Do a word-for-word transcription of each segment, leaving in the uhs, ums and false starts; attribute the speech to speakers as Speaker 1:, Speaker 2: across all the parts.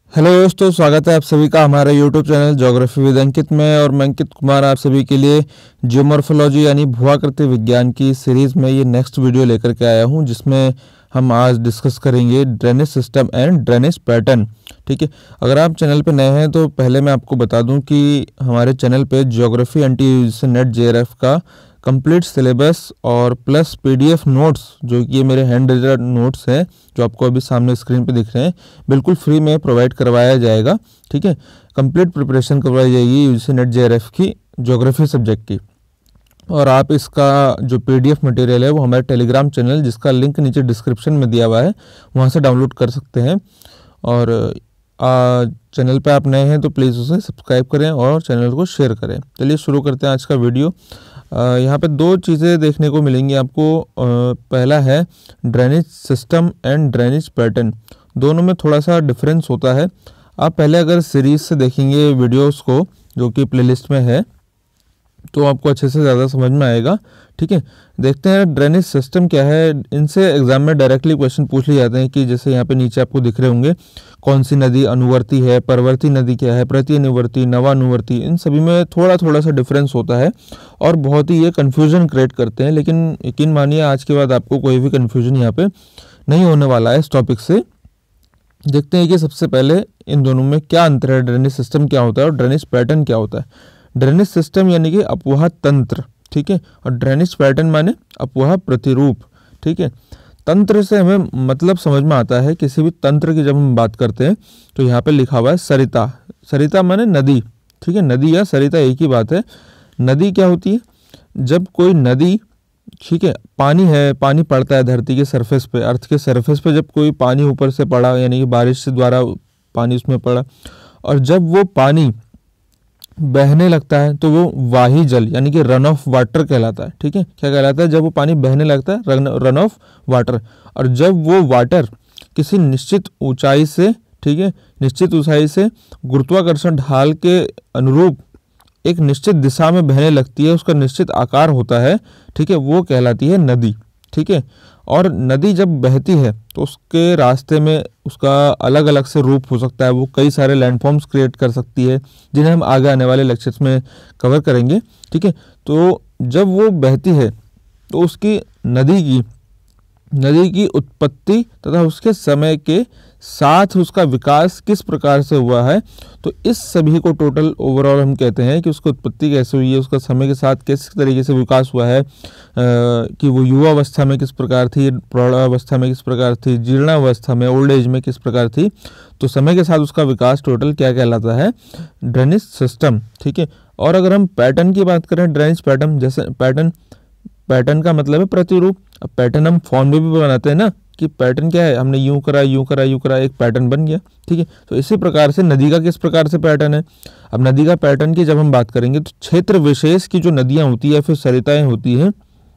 Speaker 1: Hello दोस्तों, स्वागत है आप सभी का हमारे YouTube channel geography with Ankit में। और मैं अंकित कुमार आप सभी के लिए जियोमॉर्फोलॉजी यानी भूआकृति विज्ञान की सीरीज़ में ये नेक्स्ट वीडियो लेकर के आया हूँ, जिसमें हम आज डिस्कस करेंगे drainage system and drainage pattern. ठीक है, अगर आप चैनल पे नए हैं तो पहले मैं आपको बता दूं कि हमारे चैनल पे geography N T U C NET J R F का कंप्लीट सिलेबस और प्लस पीडीएफ नोट्स, जो कि ये मेरे हैंड रिटन नोट्स हैं जो आपको अभी सामने स्क्रीन पे दिख रहे हैं, बिल्कुल फ्री में प्रोवाइड करवाया जाएगा। ठीक है, कंप्लीट प्रिपरेशन करवाई जाएगी UGC NET J R F की ज्योग्राफी सब्जेक्ट की। और आप इसका जो पीडीएफ मटेरियल है वो हमारे टेलीग्राम चैनल, जिसका लिंक नीचे डिस्क्रिप्शन में दिया हुआ है, वहाँ से डाउनलोड कर सकते हैं। और आ, चैनल पे आप नए हैं तो प्लीज़ उसे सब्सक्राइब करें और चैनल को शेयर करें। चलिए शुरू करते हैं आज का वीडियो। यहाँ पे दो चीज़ें देखने को मिलेंगी आपको। आ, पहला है drainage system and drainage pattern. दोनों में थोड़ा सा डिफरेंस होता है। आप पहले अगर सीरीज़ से देखेंगे वीडियोस को, जो कि प्लेलिस्ट में है, तो आपको अच्छे से ज़्यादा समझ में आएगा। ठीक है, देखते हैं ड्रेनेज सिस्टम क्या है। इनसे एग्जाम में डायरेक्टली क्वेश्चन पूछ लिए जाते हैं कि जैसे यहाँ पे नीचे आपको दिख रहे होंगे कौन सी नदी अनुवर्ती है, परवर्ती नदी क्या है, प्रति अनुवर्ती, नवानुवर्ती। इन सभी में थोड़ा थोड़ा सा डिफरेंस होता है और बहुत ही ये कन्फ्यूजन क्रिएट करते हैं। लेकिन यकीन मानिए आज के बाद आपको कोई भी कन्फ्यूजन यहाँ पे नहीं होने वाला है इस टॉपिक से। देखते हैं कि सबसे पहले इन दोनों में क्या अंतर है, ड्रेनेज सिस्टम क्या होता है और ड्रेनेज पैटर्न क्या होता है। ड्रेनेज सिस्टम यानी कि अपवाह तंत्र, ठीक है, और ड्रेनेज पैटर्न माने अपवाह प्रतिरूप। ठीक है, तंत्र से हमें मतलब समझ में आता है, किसी भी तंत्र की जब हम बात करते हैं तो यहाँ पे लिखा हुआ है सरिता। सरिता माने नदी। ठीक है, नदी या सरिता एक ही बात है। नदी क्या होती है? जब कोई नदी, ठीक है, पानी है, पानी पड़ता है धरती के सरफेस पे, अर्थ के सरफेस पे, जब कोई पानी ऊपर से पड़ा, यानी कि बारिश से द्वारा पानी उसमें पड़ा, और जब वो पानी बहने लगता है तो वो वाही जल यानी कि रन ऑफ वाटर कहलाता है। ठीक है, क्या कहलाता है? जब वो पानी बहने लगता है, रन रन ऑफ वाटर। और जब वो वाटर किसी निश्चित ऊंचाई से, ठीक है, निश्चित ऊंचाई से गुरुत्वाकर्षण ढाल के अनुरूप एक निश्चित दिशा में बहने लगती है, उसका निश्चित आकार होता है, ठीक है, वो कहलाती है नदी। ठीक है, और नदी जब बहती है तो उसके रास्ते में उसका अलग अलग से रूप हो सकता है। वो कई सारे लैंडफॉर्म्स क्रिएट कर सकती है, जिन्हें हम आगे आने वाले लेक्चर्स में कवर करेंगे। ठीक है, तो जब वो बहती है तो उसकी नदी की नदी की उत्पत्ति तथा उसके समय के साथ उसका विकास किस प्रकार से हुआ है, तो इस सभी को टोटल ओवरऑल हम कहते हैं कि उसकी उत्पत्ति कैसे हुई है, उसका समय के साथ किस तरीके से विकास हुआ है, आ, कि वो युवा अवस्था में किस प्रकार थी, प्रौढ़ावस्था में किस प्रकार थी, जीर्णावस्था में, ओल्ड एज में किस प्रकार थी, तो समय के साथ उसका विकास टोटल क्या कहलाता है? Drainage system. ठीक है, और अगर हम पैटर्न की बात करें, ड्रेनेज पैटर्न, जैसे पैटर्न पैटर्न का मतलब है प्रतिरूप। अब पैटर्न हम फॉर्म में भी बनाते हैं ना, कि पैटर्न क्या है, हमने यूं करा यूं करा यूं करा, एक पैटर्न बन गया। ठीक है, तो इसी प्रकार से नदी का किस प्रकार से पैटर्न है। अब नदी का पैटर्न की जब हम बात करेंगे तो क्षेत्र विशेष की जो नदियां होती है, फिर सरिताएं होती हैं,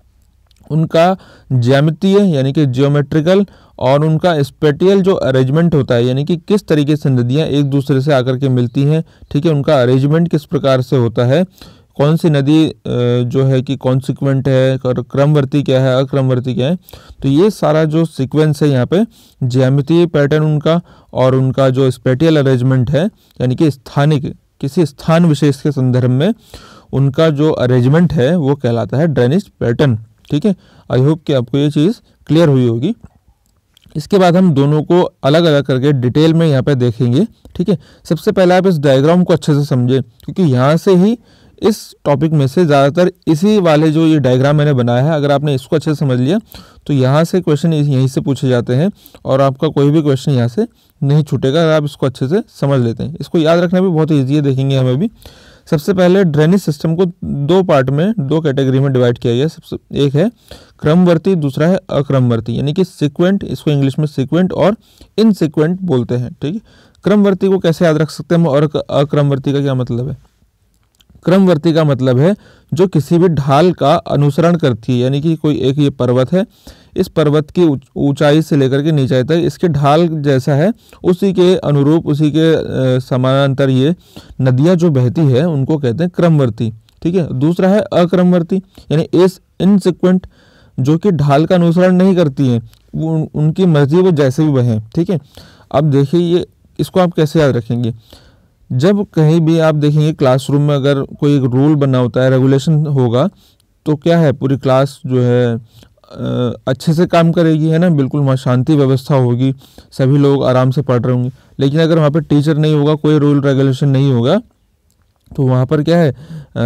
Speaker 1: उनका ज्यामितीय यानी कि जियोमेट्रिकल और उनका स्पेटियल जो अरेंजमेंट होता है, यानी कि किस तरीके से नदियां एक दूसरे से आकर के मिलती हैं, ठीक है, उनका अरेंजमेंट किस प्रकार से होता है, कौन सी नदी जो है कि कॉन्सिक्वेंट है, क्रमवर्ती क्या है, अक्रमवर्ती क्या है, तो ये सारा जो सीक्वेंस है यहाँ पे, ज्यामितीय पैटर्न उनका और उनका जो स्पेटियल अरेंजमेंट है, यानी कि स्थानिक, किसी स्थान विशेष के संदर्भ में उनका जो अरेंजमेंट है, वो कहलाता है ड्रेनेज पैटर्न। ठीक है, आई होप कि आपको ये चीज़ क्लियर हुई होगी। इसके बाद हम दोनों को अलग अलग करके डिटेल में यहाँ पे देखेंगे। ठीक है, सबसे पहले आप इस डायग्राम को अच्छे से समझें, क्योंकि यहाँ से ही इस टॉपिक में से ज़्यादातर इसी वाले जो ये डायग्राम मैंने बनाया है, अगर आपने इसको अच्छे से समझ लिया तो यहाँ से क्वेश्चन यहीं से पूछे जाते हैं और आपका कोई भी क्वेश्चन यहाँ से नहीं छूटेगा अगर आप इसको अच्छे से समझ लेते हैं। इसको याद रखना भी बहुत ईजी है, देखेंगे हमें भी। सबसे पहले ड्रेनेज सिस्टम को दो पार्ट में, दो कैटेगरी में डिवाइड किया गया। सबसे एक है क्रमवर्ती, दूसरा है अक्रमवर्ती, यानी कि सीक्वेंट, इसको इंग्लिश में सीक्वेंट और इनसीक्वेंट बोलते हैं। ठीक है, क्रमवर्ती को कैसे याद रख सकते हैं और अक्रमवर्ती का क्या मतलब है? क्रमवर्ती का मतलब है जो किसी भी ढाल का अनुसरण करती है, यानी कि कोई एक ये पर्वत है, इस पर्वत की ऊंचाई से लेकर के नीचाई तक इसके ढाल जैसा है, उसी के अनुरूप, उसी के समानांतर ये नदियां जो बहती है उनको कहते हैं क्रमवर्ती। ठीक है, दूसरा है अक्रमवर्ती, यानी इस इनसिक्वेंट, जो कि ढाल का अनुसरण नहीं करती हैं, वो उनकी मर्जी वो जैसे भी बहें। ठीक है, अब देखिए ये इसको आप कैसे याद रखेंगे? जब कहीं भी आप देखेंगे क्लासरूम में अगर कोई एक रूल बना होता है, रेगुलेशन होगा, तो क्या है, पूरी क्लास जो है अ, अच्छे से काम करेगी, है ना, बिल्कुल वहाँ शांति व्यवस्था होगी, सभी लोग आराम से पढ़ रहे होंगे। लेकिन अगर वहाँ पे टीचर नहीं होगा, कोई रूल रेगुलेशन नहीं होगा, तो वहाँ पर क्या है, अ,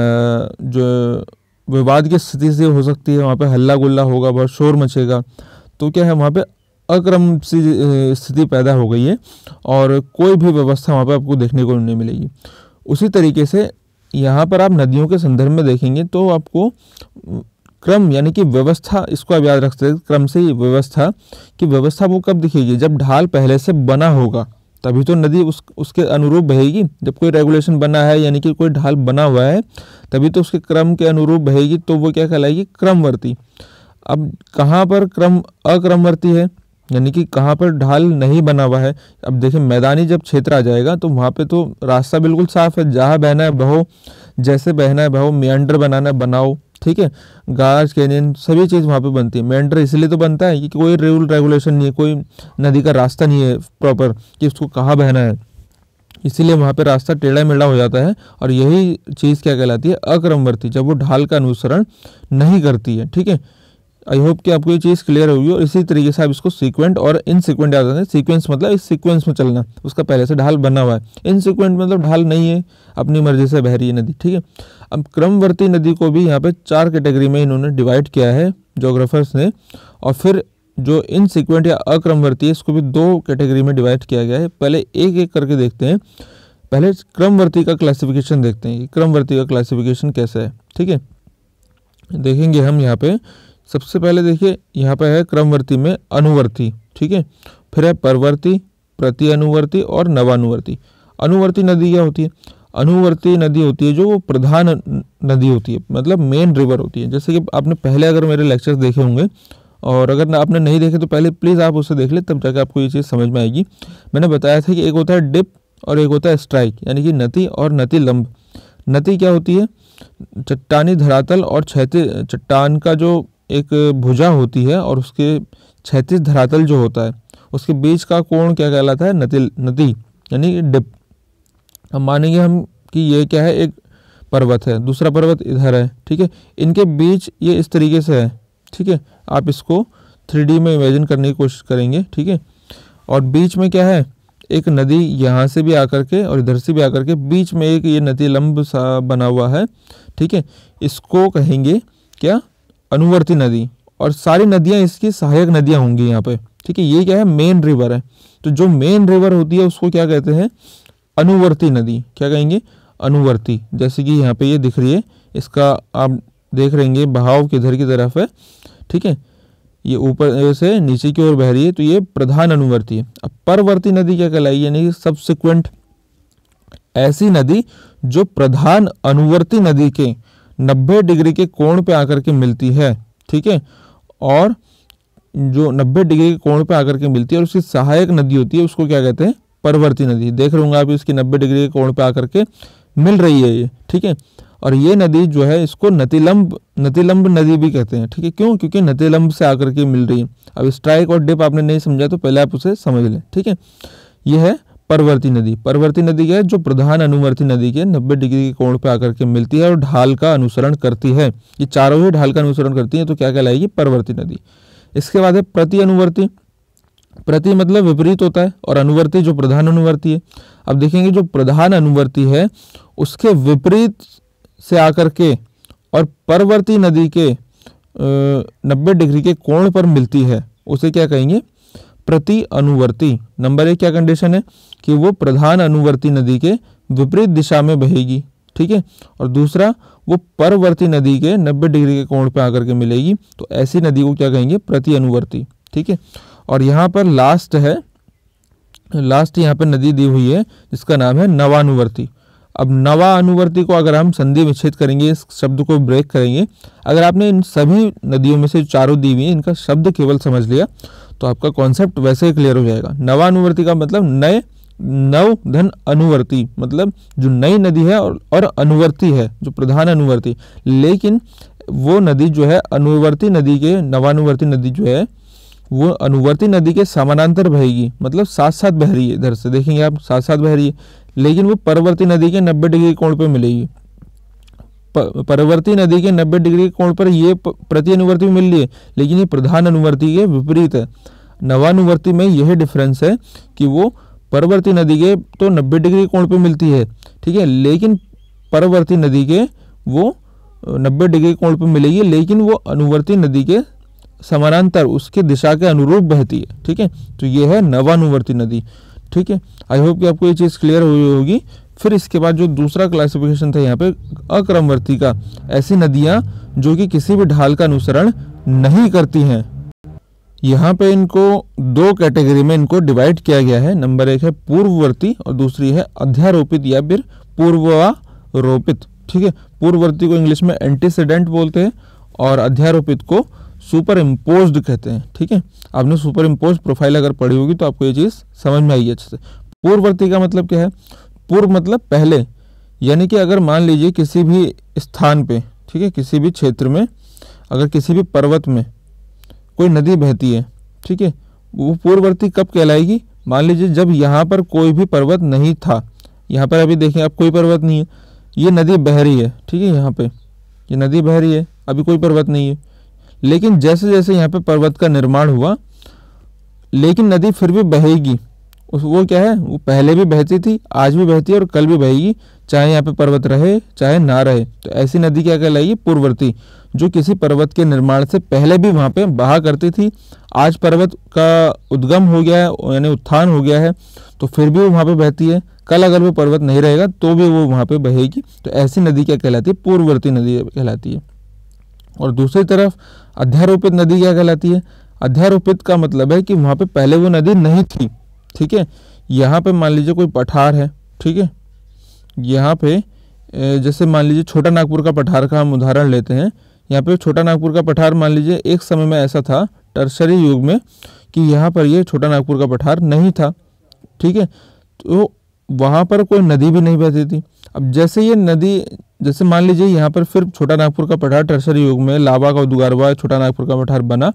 Speaker 1: जो विवाद की स्थिति से हो सकती है, वहाँ पे हल्ला गुल्ला होगा, बहुत शोर मचेगा, तो क्या है, वहाँ पे अक्रम सी स्थिति पैदा हो गई है और कोई भी व्यवस्था वहाँ पे आपको देखने को नहीं मिलेगी। उसी तरीके से यहाँ पर आप नदियों के संदर्भ में देखेंगे तो आपको क्रम यानी कि व्यवस्था, इसको आप याद रख सकते हैं, क्रम से ही व्यवस्था की व्यवस्था वो कब दिखेगी, जब ढाल पहले से बना होगा, तभी तो नदी उस उसके अनुरूप बहेगी। जब कोई रेगुलेशन बना है यानी कि कोई ढाल बना हुआ है, तभी तो उसके क्रम के अनुरूप बहेगी, तो वो क्या कहलाएगी, क्रमवर्ती। अब कहाँ पर क्रम अक्रमवर्ती है, यानी कि कहाँ पर ढाल नहीं बना हुआ है। अब देखिए मैदानी जब क्षेत्र आ जाएगा तो वहाँ पे तो रास्ता बिल्कुल साफ है, जहाँ बहना है बहो, जैसे बहना है बहो, मेंडर बनाना है बनाओ, ठीक है, गाज कैनियन सभी चीज़ वहाँ पे बनती है। मेंडर इसलिए तो बनता है कि कोई रूल रेगुलेशन नहीं है, कोई नदी का रास्ता नहीं है प्रॉपर कि उसको कहाँ बहना है, इसीलिए वहाँ पे रास्ता टेढ़ा मेढ़ा हो जाता है। और यही चीज़ क्या कहलाती है, अक्रमवर्ती, जब वो ढाल का अनुसरण नहीं करती है। ठीक है, आई होप कि आपको ये चीज़ क्लियर होगी। और इसी तरीके से आप इसको सीक्वेंट और इनसीक्वेंट याद रखें। सीक्वेंस मतलब इस सीक्वेंस में चलना, उसका पहले से ढाल बना हुआ है। इनसीक्वेंट मतलब ढाल नहीं है, अपनी मर्जी से बह रही है नदी। ठीक है, अब क्रमवर्ती नदी को भी यहाँ पे चार कैटेगरी में इन्होंने डिवाइड किया है जोग्राफर्स ने, और फिर जो इनसीक्वेंट या अक्रमवर्ती है इसको भी दो कैटेगरी में डिवाइड किया गया है। पहले एक एक करके देखते हैं। पहले क्रमवर्ती का क्लासिफिकेशन देखते हैं कि क्रमवर्ती का क्लासिफिकेशन कैसा है। ठीक है, देखेंगे हम यहाँ पे। सबसे पहले देखिए यहाँ पे है क्रमवर्ती में अनुवर्ती। ठीक है, फिर है परवर्ती, प्रति अनुवर्ती और नवानुवर्ती। अनुवर्ती नदी क्या होती है? अनुवर्ती नदी होती है जो वो प्रधान नदी होती है, मतलब मेन रिवर होती है। जैसे कि आपने पहले अगर मेरे लेक्चर्स देखे होंगे, और अगर आपने नहीं देखे तो पहले प्लीज़ आप उसे देख ले, तब जाकर आपको ये चीज़ समझ में आएगी। मैंने बताया था कि एक होता है डिप और एक होता है स्ट्राइक, यानी कि नति और नति लंब। नति क्या होती है? चट्टानी धरातल और क्षैतिज चट्टान का जो एक भुजा होती है और उसके क्षैतिज धरातल जो होता है उसके बीच का कोण क्या कहलाता है? नति नति यानी कि डिप। अब मानेंगे हम कि ये क्या है, एक पर्वत है, दूसरा पर्वत इधर है। ठीक है, इनके बीच ये इस तरीके से है। ठीक है, आप इसको थ्री डी में इमेजिन करने की कोशिश करेंगे। ठीक है, और बीच में क्या है? एक नदी यहाँ से भी आकर के और इधर से भी आकर के बीच में एक ये नदी लंब सा बना हुआ है। ठीक है, इसको कहेंगे क्या? अनुवर्ती नदी। और सारी नदियाँ इसकी सहायक नदियाँ होंगी यहाँ पे। ठीक है, ये क्या है? मेन रिवर है। तो जो मेन रिवर होती है उसको क्या कहते हैं? अनुवर्ती नदी। क्या कहेंगे? अनुवर्ती। जैसे कि यहाँ पे ये दिख रही है, इसका आप देख रहेंगे बहाव किधर की तरफ है। ठीक है, ये ऊपर से नीचे की ओर बह रही है, तो ये प्रधान अनुवर्ती है। अब परवर्ती नदी क्या कहलाई? यानी कि सबसिक्वेंट, ऐसी नदी जो प्रधान अनुवर्ती नदी के नब्बे डिग्री के कोण पे आकर के मिलती है। ठीक है, और जो नब्बे डिग्री के कोण पे आकर के मिलती है और उसकी सहायक नदी होती है उसको क्या कहते हैं? परवर्ती नदी। देख रहे होंगे आप, इसकी नब्बे डिग्री के कोण पे आकर के मिल रही है ये। ठीक है, और ये नदी जो है इसको नतिलंब नतिलंब नदी भी कहते हैं। ठीक है, क्यों? क्योंकि नतिलंब से आकर के मिल रही है। अब स्ट्राइक और डिप आपने नहीं समझा तो पहले आप उसे समझ लें। ठीक है, ये है परवर्ती नदी। परवर्ती नदी क्या है? जो प्रधान अनुवर्ती नदी के नब्बे डिग्री के कोण पे आकर के मिलती है और ढाल का अनुसरण करती है। ये चारों ही ढाल का अनुसरण करती है, तो क्या कहलाएगी? परवर्ती नदी। इसके बाद है प्रति अनुवर्ती। प्रति मतलब विपरीत होता है, और अनुवर्ती जो प्रधान अनुवर्ती है। अब देखेंगे जो प्रधान अनुवर्ती है उसके विपरीत से आकर के और परवर्ती नदी के नब्बे डिग्री के कोण पर मिलती है, उसे क्या कहेंगे? प्रति अनुवर्ती। नंबर एक क्या कंडीशन है? कि वो प्रधान अनुवर्ती नदी के विपरीत दिशा में बहेगी। ठीक है, और दूसरा वो परवर्ती नदी के नब्बे डिग्री के कोण पे आकर के मिलेगी, तो ऐसी नदी को क्या कहेंगे? प्रति अनुवर्ती। ठीक है, और यहाँ पर लास्ट है, लास्ट यहाँ पे नदी दी हुई है जिसका नाम है नवानुवर्ती। अब नवा अनुवर्ती को अगर हम संधि विच्छेद करेंगे, इस शब्द को ब्रेक करेंगे, अगर आपने इन सभी नदियों में से चारों दी हुई हैं इनका शब्द केवल समझ लिया तो आपका कॉन्सेप्ट वैसे ही क्लियर हो जाएगा। नवानुवर्ती का मतलब नए, नव धन अनुवर्ती, मतलब जो नई नदी है और, और अनुवर्ती है जो प्रधान अनुवर्ती। लेकिन वो नदी जो है अनुवर्ती नदी के, नवानुवर्ती नदी जो है वो अनुवर्ती नदी के समानांतर बहेगी, मतलब साथ साथ बह रही है, इधर से देखेंगे आप साथ साथ बह रही है, लेकिन वो परवर्ती नदी के नब्बे डिग्री कोण पे मिलेगी। परवर्ती नदी के नब्बे डिग्री कोण पर ये प्रति अनुवर्ती मिल रही है, लेकिन ये प्रधान अनुवर्ती के विपरीत है। नवानुवर्ती में यही डिफरेंस है कि वो परवर्ती नदी के तो नब्बे डिग्री कोण पे मिलती है, ठीक है, लेकिन परवर्ती नदी के वो नब्बे डिग्री कोण पे मिलेगी, लेकिन वो अनुवर्ती नदी के समानांतर उसके दिशा के अनुरूप बहती है, ठीक है। तो ये है नवानुवर्ती नदी, ठीक है। आई होप कि आपको ये चीज़ क्लियर हुई होगी। फिर इसके बाद जो दूसरा क्लासिफिकेशन था यहाँ पे अक्रमवर्ती का, ऐसी नदियाँ जो कि किसी भी ढाल का अनुसरण नहीं करती हैं। यहाँ पे इनको दो कैटेगरी में इनको डिवाइड किया गया है। नंबर एक है पूर्ववर्ती और दूसरी है अध्यारोपित या फिर पूर्वारोपित, ठीक है। पूर्ववर्ती को इंग्लिश में एंटीसीडेंट बोलते हैं और अध्यारोपित को सुपर इम्पोज्ड कहते हैं, ठीक है। आपने सुपर इम्पोज प्रोफाइल अगर पढ़ी होगी तो आपको ये चीज़ समझ में आई अच्छे से। पूर्ववर्ती का मतलब क्या है? पूर्व मतलब पहले, यानी कि अगर मान लीजिए किसी भी स्थान पे, ठीक है, किसी भी क्षेत्र में अगर किसी भी पर्वत में कोई नदी बहती है, ठीक है, वो पूर्ववर्ती कब कहलाएगी? मान लीजिए जब यहाँ पर कोई भी पर्वत नहीं था, यहाँ पर अभी देखें आप कोई पर्वत नहीं है, ये नदी बह रही है, ठीक है, यहाँ पे ये नदी बह रही है, अभी कोई पर्वत नहीं है, लेकिन जैसे जैसे यहाँ पे पर्वत का निर्माण हुआ, लेकिन नदी फिर भी बहेगी। उस वो क्या है, वो पहले भी बहती थी, आज भी बहती है और कल भी बहेगी, चाहे यहाँ पे पर्वत रहे चाहे ना रहे। तो ऐसी नदी क्या कहलाएगी? पूर्ववर्ती, जो किसी पर्वत के निर्माण से पहले भी वहाँ पे बहा करती थी। आज पर्वत का उद्गम हो गया है, यानी उत्थान हो गया है, तो फिर भी वो वहाँ पे बहती है। कल अगर वो पर्वत नहीं रहेगा तो भी वो वहाँ पे बहेगी। तो ऐसी नदी क्या कहलाती है? पूर्ववर्ती नदी कहलाती है। और दूसरी तरफ अध्यारोपित नदी क्या कहलाती है? अध्यारोपित का मतलब है कि वहाँ पे पहले वो नदी नहीं थी, ठीक है। यहाँ पे मान लीजिए कोई पठार है, ठीक है, यहाँ पे जैसे मान लीजिए छोटा नागपुर का पठार का हम उदाहरण लेते हैं। यहाँ पे छोटा नागपुर का पठार मान लीजिए एक समय में ऐसा था टर्शरी युग में कि यहाँ पर ये छोटा नागपुर का पठार नहीं था, ठीक है, तो वहाँ पर कोई नदी भी नहीं बहती थी। अब जैसे ये नदी, जैसे मान लीजिए यहाँ पर फिर छोटा नागपुर का पठार टर्शरी युग में लावा का उद्गार हुआ, छोटा नागपुर का पठार बना,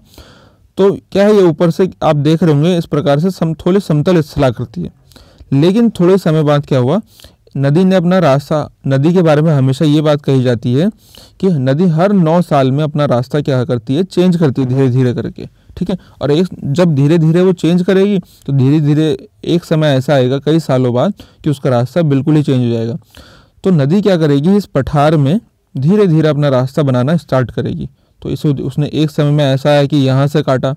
Speaker 1: तो क्या है, ये ऊपर से आप देख रहे होंगे इस प्रकार से सम, थोड़ी समतल स्थलाकृति है। लेकिन थोड़े समय बाद क्या हुआ, नदी ने अपना रास्ता, नदी के बारे में हमेशा ये बात कही जाती है कि नदी हर नौ साल में अपना रास्ता क्या करती है, चेंज करती है धीरे धीरे करके, ठीक है। और एक जब धीरे धीरे वो चेंज करेगी तो धीरे धीरे एक समय ऐसा आएगा कई सालों बाद कि उसका रास्ता बिल्कुल ही चेंज हो जाएगा। तो नदी क्या करेगी, इस पठार में धीरे धीरे अपना रास्ता बनाना स्टार्ट करेगी। तो इस उसने एक समय में ऐसा है कि यहाँ से काटा,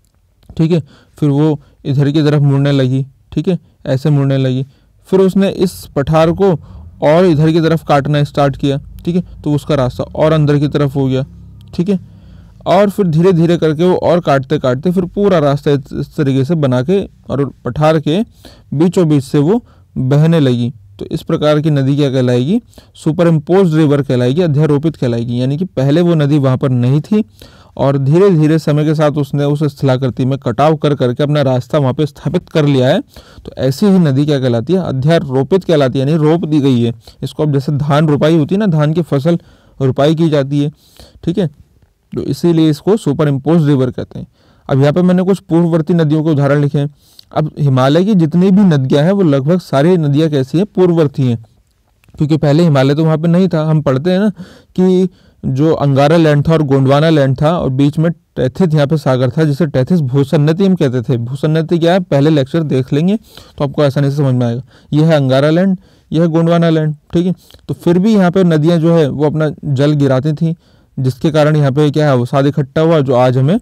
Speaker 1: ठीक है, फिर वो इधर की तरफ मुड़ने लगी, ठीक है, ऐसे मुड़ने लगी, फिर उसने इस पठार को और इधर की तरफ काटना स्टार्ट किया, ठीक है, तो उसका रास्ता और अंदर की तरफ हो गया, ठीक है, और फिर धीरे धीरे करके वो और काटते काटते फिर पूरा रास्ता इस तरीके से बना के और पठार के बीचों बीच से वो बहने लगी। तो इस प्रकार की नदी क्या कहलाएगी? सुपर इम्पोज्ड रिवर कहलाएगी, अध्यारोपित कहलाएगी। यानी कि पहले वो नदी वहाँ पर नहीं थी और धीरे धीरे समय के साथ उसने उस स्थलाकृति में कटाव कर करके अपना रास्ता वहाँ पे स्थापित कर लिया है। तो ऐसी ही नदी क्या कहलाती है? अध्यारोपित कहलाती है, यानी रोप दी गई है इसको। अब जैसे धान रोपाई होती है ना, धान की फसल रोपाई की जाती है, ठीक है, तो इसीलिए इसको सुपर इम्पोज्ड रिवर कहते हैं। अब यहाँ पे मैंने कुछ पूर्ववर्ती नदियों के उदाहरण लिखे हैं। अब हिमालय की जितनी भी नदियाँ हैं वो लगभग सारी नदियाँ कैसी हैं? पूर्ववर्ती हैं, क्योंकि पहले हिमालय तो वहाँ पे नहीं था। हम पढ़ते हैं ना कि जो अंगारा लैंड था और गोंडवाना लैंड था और बीच में टैथिस यहाँ पे सागर था, जिसे टैथिस भूसन्नति हम कहते थे। भूसन्नति क्या है? पहले लेक्चर देख लेंगे तो आपको आसानी से समझ में आएगा। यह है अंगारा लैंड, यह है गोंडवाना लैंड, ठीक है। तो फिर भी यहाँ पे नदियाँ जो है वो अपना जल गिराती थी, जिसके कारण यहाँ पे क्या है, अवसाद इकट्ठा हुआ जो आज हमें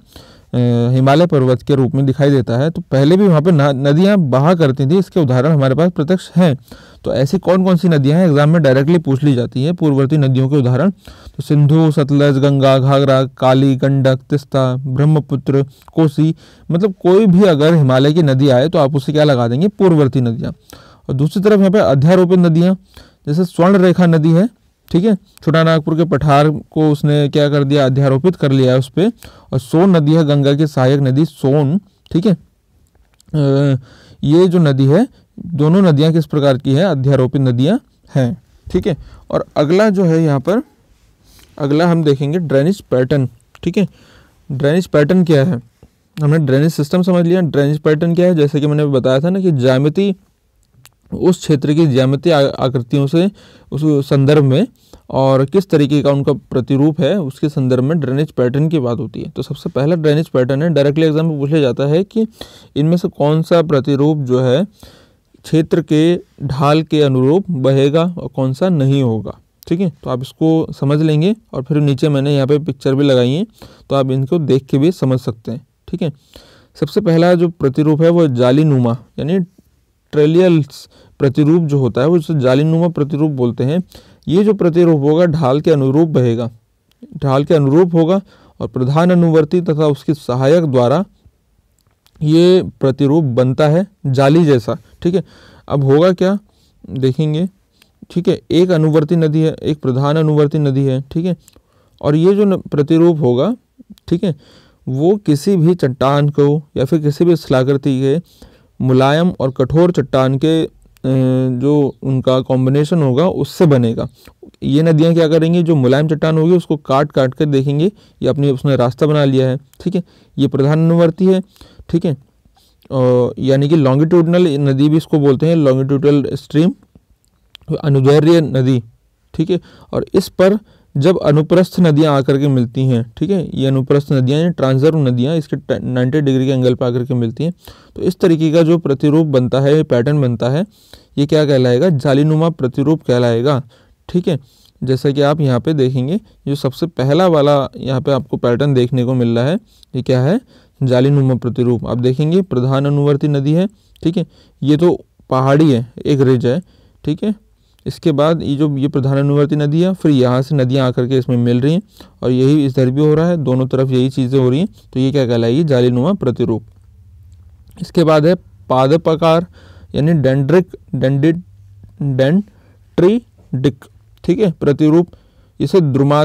Speaker 1: हिमालय पर्वत के रूप में दिखाई देता है। तो पहले भी वहाँ पे नदियाँ बहा करती थी, इसके उदाहरण हमारे पास प्रत्यक्ष हैं। तो ऐसी कौन कौन सी नदियाँ हैं, एग्जाम में डायरेक्टली पूछ ली जाती हैं पूर्ववर्ती नदियों के उदाहरण। तो सिंधु, सतलज, गंगा, घाघरा, काली, गंडक, तिस्ता, ब्रह्मपुत्र, कोसी, मतलब कोई भी अगर हिमालय की नदी आए तो आप उसे क्या लगा देंगे? पूर्ववर्ती नदियाँ। और दूसरी तरफ यहाँ पे अध्यारोपित नदियाँ, जैसे स्वर्ण रेखा नदी है, ठीक है, छोटा नागपुर के पठार को उसने क्या कर दिया? अध्यारोपित कर लिया है उस पर। और सोन नदी है, गंगा की सहायक नदी सोन, ठीक है। ये जो नदी है, दोनों नदियां किस प्रकार की है? अध्यारोपित नदियां हैं, ठीक है। और अगला जो है यहाँ पर, अगला हम देखेंगे ड्रेनेज पैटर्न, ठीक है। ड्रेनेज पैटर्न क्या है? हमने ड्रेनेज सिस्टम समझ लिया। ड्रेनेज पैटर्न क्या है, जैसे कि मैंने बताया था ना कि ज्यामिति, उस क्षेत्र की ज्यामितीय आकृतियों से उस संदर्भ में और किस तरीके का उनका प्रतिरूप है उसके संदर्भ में ड्रेनेज पैटर्न की बात होती है। तो सबसे पहला ड्रेनेज पैटर्न है, डायरेक्टली एग्जाम में पूछा जाता है कि इनमें से कौन सा प्रतिरूप जो है क्षेत्र के ढाल के अनुरूप बहेगा और कौन सा नहीं होगा। ठीक है, तो आप इसको समझ लेंगे और फिर नीचे मैंने यहाँ पे पिक्चर भी लगाई है, तो आप इनको देख के भी समझ सकते हैं। ठीक है, सबसे पहला जो प्रतिरूप है वो जालीनुमा यानी ट्रेलियल्स प्रतिरूप जो होता है वो जिसे जालीनुमा प्रतिरूप बोलते हैं। ये जो प्रतिरूप होगा ढाल के अनुरूप बहेगा, ढाल के अनुरूप होगा और प्रधान अनुवर्ती तथा उसके सहायक द्वारा ये प्रतिरूप बनता है जाली जैसा। ठीक है, अब होगा क्या देखेंगे। ठीक है, एक अनुवर्ती नदी है, एक प्रधान अनुवर्ती नदी है। ठीक है, और ये जो प्रतिरूप होगा, ठीक है, वो किसी भी चट्टान को या फिर किसी भी शिलाकृति के मुलायम और कठोर चट्टान के जो उनका कॉम्बिनेशन होगा उससे बनेगा। ये नदियाँ क्या करेंगी, जो मुलायम चट्टान होगी उसको काट काट कर देखेंगे ये अपनी उसने रास्ता बना लिया है। ठीक है, ये प्रधान अनुवर्ती है। ठीक है, यानी कि लॉन्गिट्यूडनल नदी भी इसको बोलते हैं, लॉन्गिट्यूडनल स्ट्रीम, अनुदैर्घ्य नदी। ठीक है, और इस पर जब अनुप्रस्थ नदियां आकर के मिलती हैं, ठीक है, ये अनुप्रस्थ नदियां हैं, ट्रांसवर्स नदियां इसके नब्बे डिग्री के एंगल पर आकर के मिलती हैं, तो इस तरीके का जो प्रतिरूप बनता है, पैटर्न बनता है, ये क्या कहलाएगा, जालीनुमा प्रतिरूप कहलाएगा। ठीक है, जैसा कि आप यहाँ पे देखेंगे जो सबसे पहला वाला यहाँ पे आपको पैटर्न देखने को मिल रहा है, ये क्या है, जालीनुमा प्रतिरूप। आप देखेंगे प्रधान अनुवर्ती नदी है। ठीक है, ये तो पहाड़ी है, एक रिज है। ठीक है, इसके बाद ये जो ये प्रधान अनुवर्ती नदी है, फिर यहाँ से नदियाँ आकर के इसमें मिल रही हैं और यही इधर भी हो रहा है, दोनों तरफ यही चीज़ें हो रही हैं, तो ये क्या कहलाएगी, जालीनुमा प्रतिरूप। इसके बाद है पादपाकार यानी डेंड्रिक डेंडिड डेंट्रीडिक। ठीक है, प्रतिरूप, इसे द्रुमा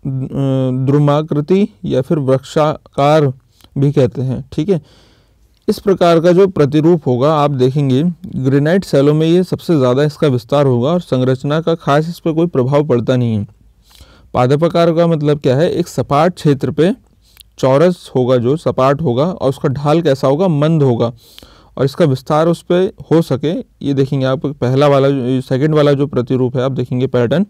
Speaker 1: द्रुमाकृति या फिर वृक्षाकार भी कहते हैं। ठीक है, इस प्रकार का जो प्रतिरूप होगा आप देखेंगे ग्रेनाइट शैलों में ये सबसे ज़्यादा इसका विस्तार होगा और संरचना का खास इस पर कोई प्रभाव पड़ता नहीं है। पादपाकार का मतलब क्या है, एक सपाट क्षेत्र पे चौरस होगा, जो सपाट होगा और उसका ढाल कैसा होगा, मंद होगा और इसका विस्तार उस पर हो सके। ये देखेंगे आप पहला वाला, सेकंड वाला जो प्रतिरूप है आप देखेंगे पैटर्न,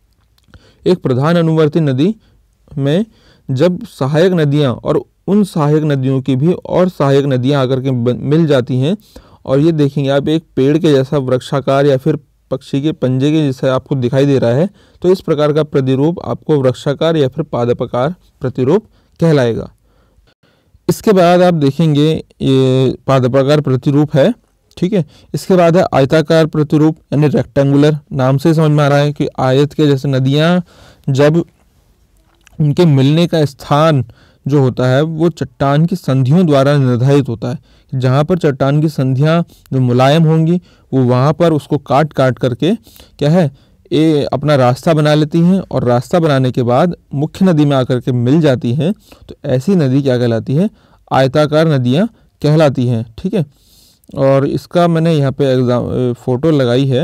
Speaker 1: एक प्रधान अनुवर्ती नदी में जब सहायक नदियाँ और उन सहायक नदियों की भी और सहायक नदियां आकर के मिल जाती हैं और ये देखेंगे आप एक पेड़ के जैसा वृक्षाकार या फिर पक्षी के पंजे के जैसा आपको दिखाई दे रहा है, तो इस प्रकार का प्रतिरूप आपको वृक्षाकार या फिर पादपाकार प्रतिरूप कहलाएगा। इसके बाद आप देखेंगे ये पादपाकार प्रतिरूप है। ठीक है, इसके बाद है आयताकार प्रतिरूप यानी रेक्टेंगुलर। नाम से समझ में आ रहा है कि आयत के जैसे नदियाँ जब उनके मिलने का स्थान जो होता है वो चट्टान की संधियों द्वारा निर्धारित होता है। जहाँ पर चट्टान की संधियाँ जो मुलायम होंगी वो वहाँ पर उसको काट काट करके क्या है, ये अपना रास्ता बना लेती हैं और रास्ता बनाने के बाद मुख्य नदी में आकर के मिल जाती हैं, तो ऐसी नदी क्या कहलाती है, आयताकार नदियाँ कहलाती हैं। ठीक है, और इसका मैंने यहाँ पे एग्जाम फ़ोटो लगाई है,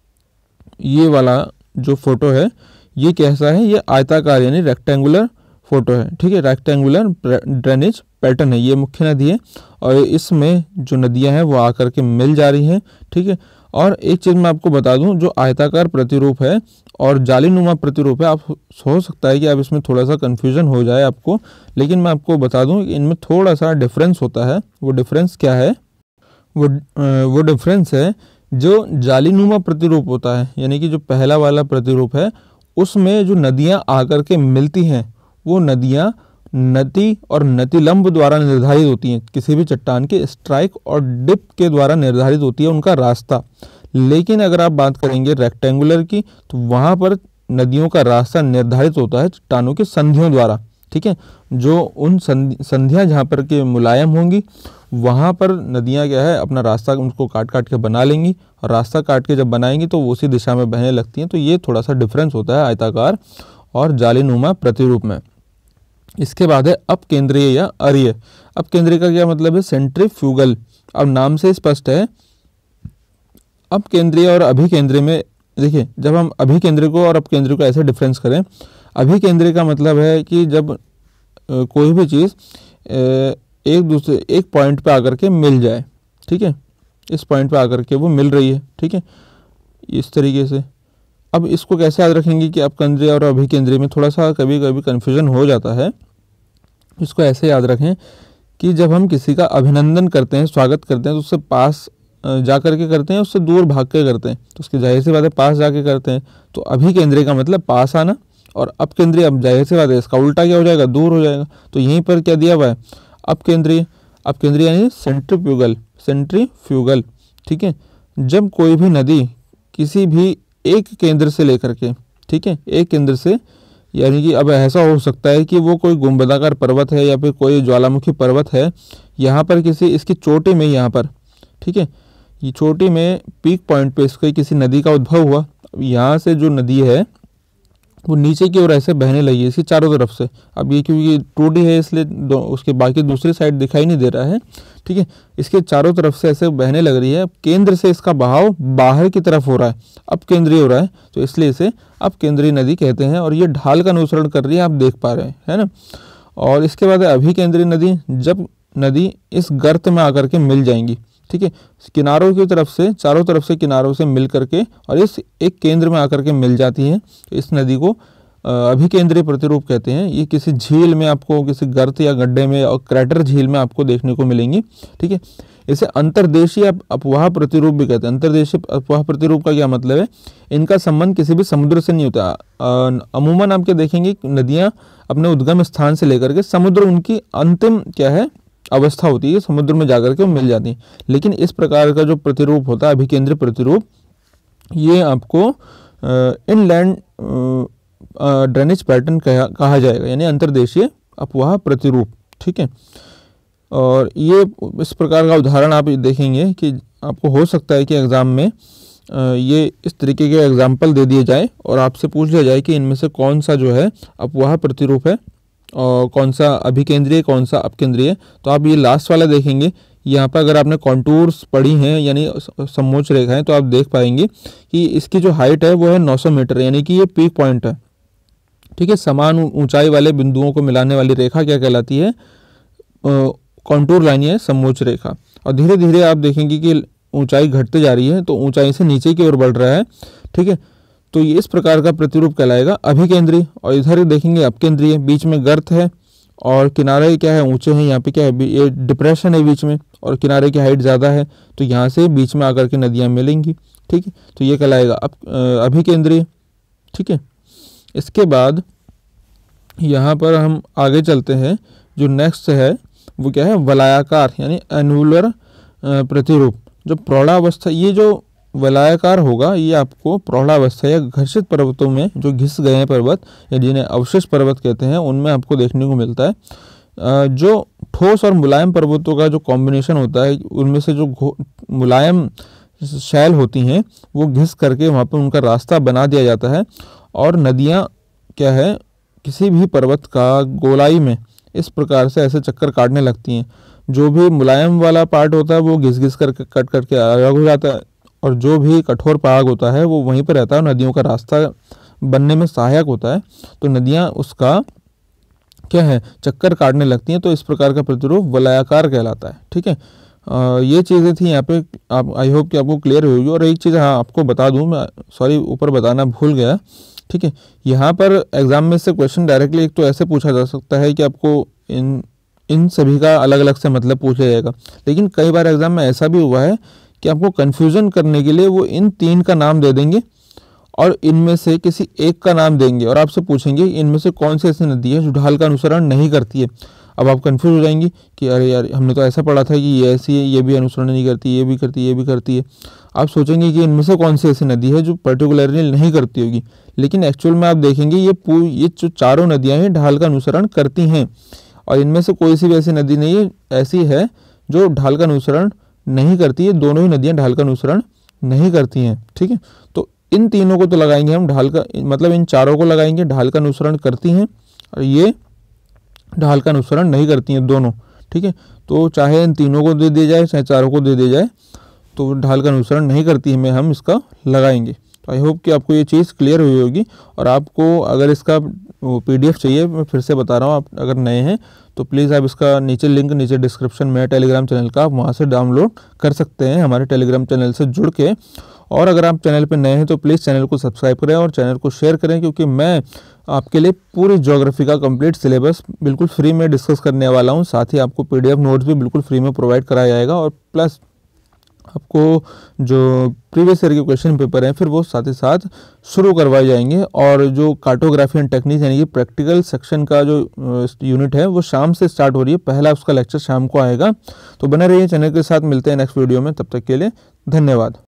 Speaker 1: ये वाला जो फ़ोटो है ये कैसा है, ये आयताकार यानी रेक्टेंगुलर फोटो है। ठीक है, रेक्टेंगुलर ड्रेनेज पैटर्न है, ये मुख्य नदी है और इसमें जो नदियां हैं वो आकर के मिल जा रही हैं। ठीक है, और एक चीज़ मैं आपको बता दूं, जो आयताकार प्रतिरूप है और जालीनुमा प्रतिरूप है, आप हो सकता है कि आप इसमें थोड़ा सा कन्फ्यूजन हो जाए आपको, लेकिन मैं आपको बता दूं कि इनमें थोड़ा सा डिफरेंस होता है। वो डिफरेंस क्या है, वो वो डिफरेंस है जो जालीनुमा प्रतिरूप होता है, यानी कि जो पहला वाला प्रतिरूप है उसमें जो नदियाँ आकर के मिलती हैं वो नदियाँ नति और नतिलंब द्वारा निर्धारित होती हैं, किसी भी चट्टान के स्ट्राइक और डिप के द्वारा निर्धारित होती है उनका रास्ता। लेकिन अगर आप बात करेंगे रेक्टेंगुलर की, तो वहाँ पर नदियों का रास्ता निर्धारित होता है चट्टानों के संधियों द्वारा। ठीक है, जो उन संधियाँ जहाँ पर के मुलायम होंगी वहाँ पर नदियाँ क्या है अपना रास्ता उनको काट काट के बना लेंगी और रास्ता काट के जब बनाएंगी तो वो उसी दिशा में बहने लगती हैं। तो ये थोड़ा सा डिफरेंस होता है आयताकार और जालीनुमा प्रतिरूप में। इसके बाद है अपकेंद्रीय या अरीय। अपकेंद्रीय का क्या मतलब है, सेंट्रीफ्यूगल। अब नाम से स्पष्ट है, अपकेंद्रीय और अभिकेंद्रीय में देखिए, जब हम अभिकेंद्रीय को और अपकेंद्रीय को ऐसे डिफरेंस करें, अभिकेंद्रीय का मतलब है कि जब कोई भी चीज़ एक दूसरे एक पॉइंट पे आकर के मिल जाए, ठीक है, इस पॉइंट पे आकर के वो मिल रही है, ठीक है, इस तरीके से। अब इसको कैसे याद रखेंगे कि अपकेंद्रीय और अभिकेंद्रीय में थोड़ा सा कभी कभी कन्फ्यूजन हो जाता है। इसको ऐसे याद रखें कि जब हम किसी का अभिनंदन करते हैं, स्वागत करते हैं, तो उससे पास जा कर के करते हैं, उससे दूर भाग के करते हैं, तो उसकी जाहिर सी बात है पास जाके करते हैं। तो अभिकेंद्रीय का मतलब पास आना, और अपकेंद्रीय अब जाहिर सी बात है इसका उल्टा क्या हो जाएगा, दूर हो जाएगा। तो यहीं पर क्या दिया हुआ है, अपकेंद्रीय। अपकेंद्रीय यानी सेंट्रीफ्यूगल, सेंट्रीफ्यूगल, ठीक है। जब कोई भी नदी किसी भी एक केंद्र से लेकर के, ठीक है, एक केंद्र से, यानी कि अब ऐसा हो सकता है कि वो कोई गुंबदाकार पर्वत है या फिर कोई ज्वालामुखी पर्वत है, यहाँ पर किसी इसकी चोटी में, यहाँ पर, ठीक है, ये चोटी में पीक पॉइंट पे इसके किसी नदी का उद्भव हुआ। यहाँ से जो नदी है वो नीचे की ओर ऐसे बहने लगी है इसकी चारों तरफ से। अब ये क्योंकि टूटी है इसलिए उसके बाकी दूसरी साइड दिखाई नहीं दे रहा है, ठीक है, इसके चारों तरफ से ऐसे बहने लग रही है। केंद्र से इसका बहाव बाहर की तरफ हो रहा है, अपकेंद्रीय हो रहा है, तो इसलिए इसे अपकेंद्रीय नदी कहते हैं। और ये ढाल का अनुसरण कर रही है, आप देख पा रहे हैं, है ना। और इसके बाद है अभिकेंद्रीय नदी। जब नदी इस गर्त में आकर के मिल जाएंगी, ठीक है, किनारों की तरफ से, चारों तरफ से किनारों से मिल करके और इस एक केंद्र में आकर के मिल जाती हैं, तो इस नदी को अभिकेंद्रीय प्रतिरूप कहते हैं। ये किसी झील में आपको, किसी गर्त या गड्ढे में और क्रैटर झील में आपको देखने को मिलेंगी, ठीक है। इसे अंतर्देशीय अपवाह प्रतिरूप भी कहते हैं। अंतर्देशीय अपवाह प्रतिरूप का क्या मतलब है, इनका संबंध किसी भी समुद्र से नहीं होता। अमूमन आप क्या देखेंगे, नदियाँ अपने उद्गम स्थान से लेकर के समुद्र उनकी अंतिम क्या है अवस्था होती है, समुद्र में जाकर के मिल जाती है। लेकिन इस प्रकार का जो प्रतिरूप होता है अभिकेंद्रीय प्रतिरूप, ये आपको इनलैंड ड्रेनेज पैटर्न कहा, कहा जाएगा, यानी अंतर्देशीय अपवाह प्रतिरूप, ठीक है। और ये इस प्रकार का उदाहरण आप देखेंगे कि आपको हो सकता है कि एग्ज़ाम में ये इस तरीके के एग्जाम्पल दे दिए जाए और आपसे पूछ लिया जाए कि इनमें से कौन सा जो है अपवाह प्रतिरूप है और कौन सा अभिकेंद्रीय, कौन सा अपकेंद्रीय। तो आप ये लास्ट वाला देखेंगे, यहाँ पर अगर आपने कॉन्टूर्स पढ़ी हैं यानी समोच्च रेखाएं, तो आप देख पाएंगे कि इसकी जो हाइट है वो है नौ सौ मीटर, यानी कि ये पीक पॉइंट है, ठीक है। समान ऊंचाई वाले बिंदुओं को मिलाने वाली रेखा क्या कहलाती है, कॉन्टूर लाइन है समोच्च रेखा। और धीरे धीरे आप देखेंगे कि ऊंचाई घटते जा रही है, तो ऊंचाई से नीचे की ओर बढ़ रहा है, ठीक है। तो ये इस प्रकार का प्रतिरूप कहलाएगा अभिकेंद्रीय। और इधर देखेंगे अपकेंद्रीय, बीच में गर्त है और किनारे क्या है ऊंचे हैं, यहाँ पे क्या है ये डिप्रेशन है बीच में और किनारे की हाइट ज़्यादा है, तो यहाँ से बीच में आकर के नदियाँ मिलेंगी, ठीक है। तो ये कहलाएगा अब अभिकेंद्रीय, ठीक है। इसके बाद यहाँ पर हम आगे चलते हैं, जो नेक्स्ट है वो क्या है, वलयाकार यानी एनुलर प्रतिरूप। जो प्रौढ़ावस्था, ये जो वलयाकार होगा ये आपको प्रौढ़ावस्था या घर्षित पर्वतों में, जो घिस गए हैं पर्वत या जिन्हें अवशेष पर्वत कहते हैं, उनमें आपको देखने को मिलता है। जो ठोस और मुलायम पर्वतों का जो कॉम्बिनेशन होता है, उनमें से जो मुलायम शैल होती हैं वो घिस करके वहाँ पर उनका रास्ता बना दिया जाता है और नदियाँ क्या है किसी भी पर्वत का गोलाई में इस प्रकार से ऐसे चक्कर काटने लगती हैं। जो भी मुलायम वाला पार्ट होता है वो घिस घिस करके कट करके अलग हो जाता है और जो भी कठोर भाग होता है वो वहीं पर रहता है, नदियों का रास्ता बनने में सहायक होता है। तो नदियाँ उसका क्या है चक्कर काटने लगती हैं, तो इस प्रकार का प्रतिरूप वलयाकार कहलाता है, ठीक है। आ, ये चीज़ें थी यहाँ पे, आप आई होप कि आपको क्लियर होगी। और एक चीज़ हाँ आपको बता दूँ मैं, सॉरी ऊपर बताना भूल गया, ठीक है। यहाँ पर एग्जाम में से क्वेश्चन डायरेक्टली एक तो ऐसे पूछा जा सकता है कि आपको इन इन सभी का अलग अलग से मतलब पूछा जाएगा, लेकिन कई बार एग्जाम में ऐसा भी हुआ है कि आपको कन्फ्यूज़न करने के लिए वो इन तीन का नाम दे देंगे और इनमें से किसी एक का नाम देंगे और आपसे पूछेंगे इनमें से कौन सी ऐसी नदी है जो ढाल का अनुसरण नहीं करती है। अब आप कंफ्यूज हो जाएंगी कि अरे यार हमने तो ऐसा पढ़ा था कि ये ऐसी है, ये भी अनुसरण नहीं करती, ये भी करती है, ये भी करती है। आप सोचेंगे कि इनमें से कौन सी ऐसी नदी है जो पर्टिकुलरली नहीं करती होगी, लेकिन एक्चुअल में आप देखेंगे ये पूरी ये जो चारों नदियाँ हैं ढाल का अनुसरण करती हैं और इनमें से कोई सी भी ऐसी नदी नहीं है ऐसी है जो ढाल का अनुसरण नहीं करती है। दोनों ही नदियाँ ढाल का अनुसरण नहीं करती हैं, ठीक है। तो इन तीनों को तो लगाएंगे हम, ढाल का मतलब इन चारों को लगाएंगे, ढाल का अनुसरण करती हैं और ये ढाल का अनुसरण नहीं करती हैं दोनों, ठीक है। तो चाहे इन तीनों को दे दिया जाए चाहे चारों को दे दिया जाए, तो ढाल का अनुसरण नहीं करती है, में हम इसका लगाएंगे। तो आई होप कि आपको ये चीज़ क्लियर हुई होगी। और आपको अगर इसका पीडीएफ चाहिए, मैं फिर से बता रहा हूँ, आप अगर नए हैं तो प्लीज़ आप इसका नीचे लिंक नीचे डिस्क्रिप्शन में टेलीग्राम चैनल का, आप वहाँ से डाउनलोड कर सकते हैं हमारे टेलीग्राम चैनल से जुड़ के। और अगर आप चैनल पर नए हैं तो प्लीज़ चैनल को सब्सक्राइब करें और चैनल को शेयर करें, क्योंकि मैं आपके लिए पूरी ज्योग्राफी का कंप्लीट सिलेबस बिल्कुल फ्री में डिस्कस करने वाला हूँ। साथ ही आपको पीडीएफ नोट्स भी बिल्कुल फ्री में प्रोवाइड कराया जाएगा, और प्लस आपको जो प्रीवियस ईयर के क्वेश्चन पेपर हैं फिर वो साथ ही साथ शुरू करवाए जाएंगे। और जो कार्टोग्राफी एंड टेक्निक यानी कि प्रैक्टिकल सेक्शन का जो यूनिट है वो शाम से स्टार्ट हो रही है, पहला उसका लेक्चर शाम को आएगा। तो बने रहिए चैनल के साथ, मिलते हैं नेक्स्ट वीडियो में, तब तक के लिए धन्यवाद।